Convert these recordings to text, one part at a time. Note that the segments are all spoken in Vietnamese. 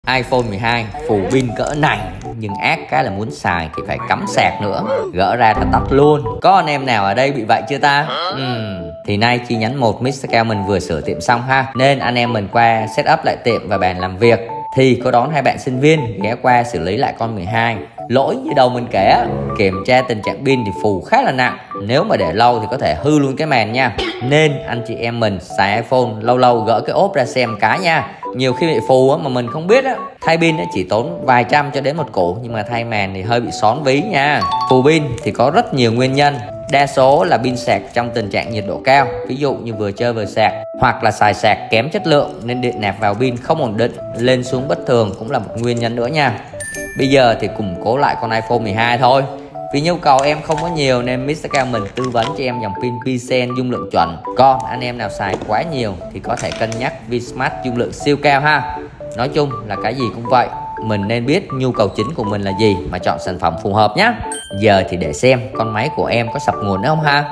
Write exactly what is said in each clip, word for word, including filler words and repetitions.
iPhone mười hai phù pin cỡ này nhưng ác cái là muốn xài thì phải cắm sạc nữa, gỡ ra ta tắt luôn. Có anh em nào ở đây bị vậy chưa ta? Uhm. Thì nay chi nhánh một mít tơ Cao mình vừa sửa tiệm xong ha, nên anh em mình qua setup lại tiệm và bàn làm việc thì có đón hai bạn sinh viên ghé qua xử lý lại con mười hai. Lỗi như đầu mình kể, kiểm tra tình trạng pin thì phù khá là nặng, nếu mà để lâu thì có thể hư luôn cái màn nha. Nên anh chị em mình xài iPhone lâu lâu gỡ cái ốp ra xem cái nha. Nhiều khi bị phù mà mình không biết á, thay pin chỉ tốn vài trăm cho đến một củ, nhưng mà thay màn thì hơi bị xón ví nha. Phù pin thì có rất nhiều nguyên nhân, đa số là pin sạc trong tình trạng nhiệt độ cao, ví dụ như vừa chơi vừa sạc, hoặc là xài sạc kém chất lượng nên điện nạp vào pin không ổn định, lên xuống bất thường cũng là một nguyên nhân nữa nha. Bây giờ thì củng cố lại con iPhone mười hai thôi. Vì nhu cầu em không có nhiều nên mít tơ Cao mình tư vấn cho em dòng pin Visen dung lượng chuẩn. Còn anh em nào xài quá nhiều thì có thể cân nhắc Vsmart dung lượng siêu cao ha. Nói chung là cái gì cũng vậy, mình nên biết nhu cầu chính của mình là gì mà chọn sản phẩm phù hợp nhé. Giờ thì để xem con máy của em có sập nguồn nữa không ha.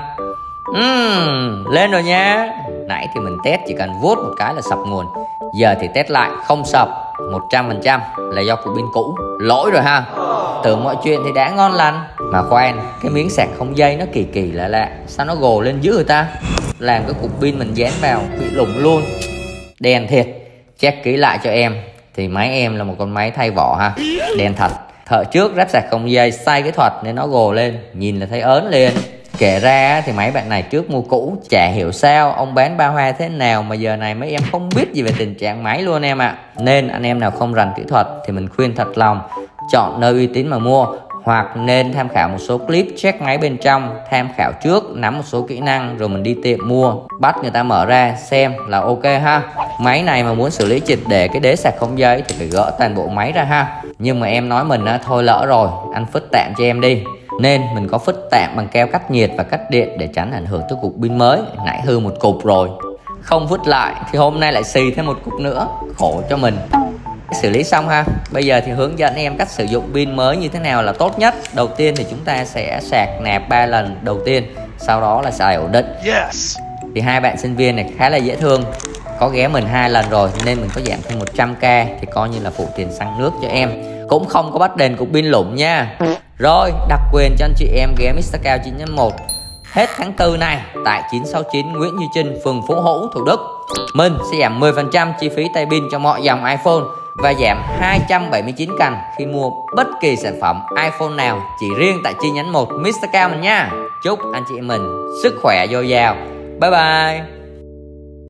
uhm, Lên rồi nha. Nãy thì mình test chỉ cần vuốt một cái là sập nguồn. Giờ thì test lại không sập, một trăm phần trăm là do cục pin cũ. Lỗi rồi ha. Tưởng mọi chuyện thì đã ngon lành. Mà khoan, cái miếng sạc không dây nó kỳ kỳ lạ lạ, sao nó gồ lên dữ người ta? Làm cái cục pin mình dán vào bị lủng luôn. Đen thiệt. Check kỹ lại cho em thì máy em là một con máy thay vỏ ha. Đen thật. Thợ trước ráp sạc không dây sai kỹ thuật nên nó gồ lên, nhìn là thấy ớn liền. Kể ra thì máy bạn này trước mua cũ, chả hiểu sao ông bán ba hoa thế nào mà giờ này mấy em không biết gì về tình trạng máy luôn em ạ. À. Nên anh em nào không rành kỹ thuật thì mình khuyên thật lòng chọn nơi uy tín mà mua, hoặc nên tham khảo một số clip check máy bên trong, tham khảo trước, nắm một số kỹ năng rồi mình đi tiệm mua, bắt người ta mở ra xem là ok ha. Máy này mà muốn xử lý triệt để cái đế sạc không dây thì phải gỡ toàn bộ máy ra ha. Nhưng mà em nói mình á, thôi lỡ rồi, anh phứt tạm cho em đi. Nên mình có phứt tạm bằng keo cắt nhiệt và cắt điện để tránh ảnh hưởng tới cục pin mới. Nãy hư một cục rồi, không phứt lại thì hôm nay lại xì thêm một cục nữa, khổ cho mình. Xử lý xong ha. Bây giờ thì hướng dẫn em cách sử dụng pin mới như thế nào là tốt nhất. Đầu tiên thì chúng ta sẽ sạc nạp ba lần đầu tiên, sau đó là xài ổn định. Yes. Thì hai bạn sinh viên này khá là dễ thương, có ghé mình hai lần rồi nên mình có giảm thêm một trăm k thì coi như là phụ tiền xăng nước cho em. Cũng không có bắt đền cục pin lủng nha. Rồi, đặc quyền cho anh chị em ghé mít tơ Cao chín nhân một hết tháng tư này tại chín sáu chín Nguyễn Duy Trinh, phường Phú Hữu, Thủ Đức. Mình sẽ giảm mười phần trăm chi phí thay pin cho mọi dòng iPhone và giảm hai trăm bảy mươi chín cành khi mua bất kỳ sản phẩm iPhone nào chỉ riêng tại chi nhánh một mít tơ Cao mình nha. Chúc anh chị em mình sức khỏe dồi dào. Bye bye.